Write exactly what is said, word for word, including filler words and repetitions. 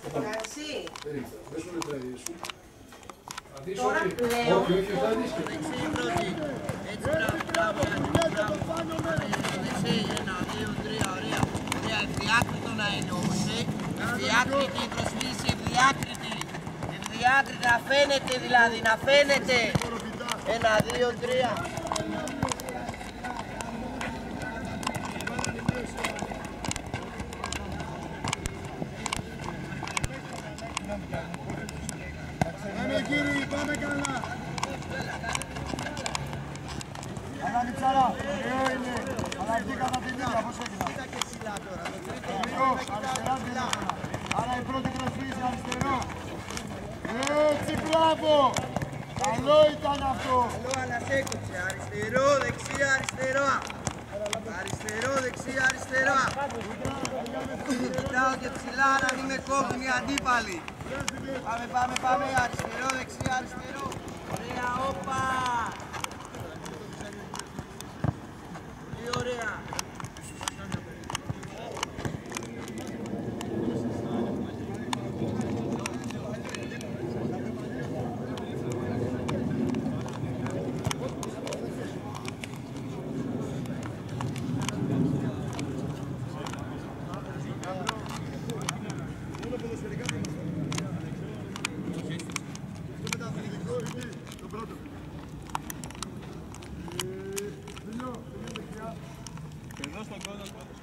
Εντάξει. Δεν σου λέει σου. Τώρα πλέον... Όχι, όχι, θα δεις. Έτσι, μπράβο, μπράβο, μπράβο. Δεξί, ένα, δύο, τρία, ωραία. Ωραία, ευδιάκριτο να είναι όμως, ε. Ευδιάκριτη η προσφύση, ευδιάκριτη. Ευδιάκριτη, να φαίνεται δηλαδή, να φαίνεται. Ένα, δύο, τρία. Πάμε κύριοι, πάμε καλά. Καλά Μιτσάρα, ωραίο είναι. Αλλά εκεί κατά την ίδια, πώς έγινα. Αμυγός, αριστερά τηλέφωνα. Άρα η πρώτη προσφύση αριστερό. Έτσι, μπράβο. Καλό ήταν αυτό. Καλό, αλλά σ' έκοψε. Αριστερό, δεξί, αριστερό. Αριστερό, δεξί, αριστερό. Κοιτάω και ψηλά να μην με κόβουν οι αντίπαλοι. Πάμε, πάμε, πάμε. Αριστερό, δεξί, αριστερό. Ωραία, όπα. Πολύ ωραία. Εδώ στον κόσμο.